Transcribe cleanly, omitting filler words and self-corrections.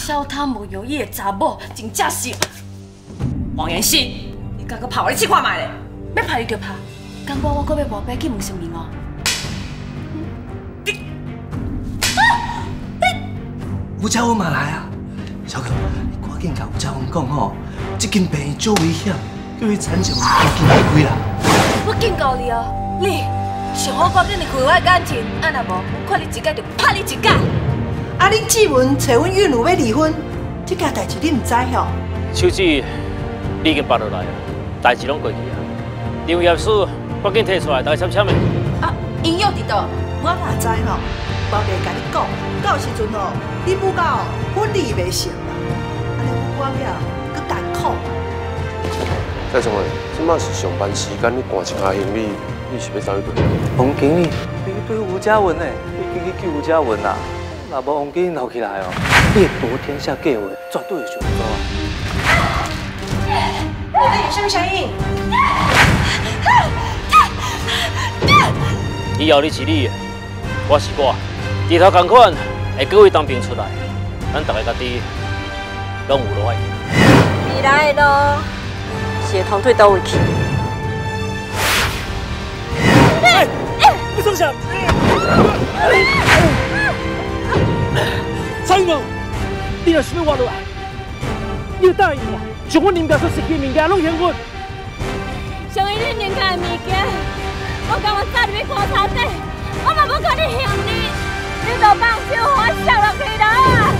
小贪无有义的查某，真正是黄延信，你敢搁拍我你试看卖咧？要拍你就拍，敢我搁要跋杯去问姓名哦。 吴嘉文嘛来啊！小可，你赶紧甲吴嘉文讲吼，这间病院足危险，叫伊产线赶紧离开啦。 我警告你哦，你上好赶紧离开我的感情，啊若无，看你一届就拍你一届。 啊，恁志文找阮岳母要离婚，这件代志你唔知吼？ 手机你已经拔落来了，代志拢过去啊。刘业书赶紧摕出来，大家签签的。 啊，应用伫倒？ 我哪知吼？包袂甲你讲，到时阵吼，你母狗婚礼袂成啦，安尼我了，搁艰苦。 蔡总诶，即马是上班时间，你赶一下行李，你是要走去倒？ 王经理，你对吴嘉文诶，你紧去救吴嘉文啦！若无王经理闹起来哦，你夺天下计划绝对会上桌啊！ 你在有什么声音？ 以后你是你的，我是我。日头同款会各位当兵出来，咱大家家己拢有路爱行。 未来的路是会通对倒位去。 不松手！蔡英文，你若想要活落来，你要答应我，将阮林家所失去的物件拢还我。 上伊恁林家的物件，我甘愿早入去棺材底，我嘛要甲你还你，你就放手，我烧落去啦！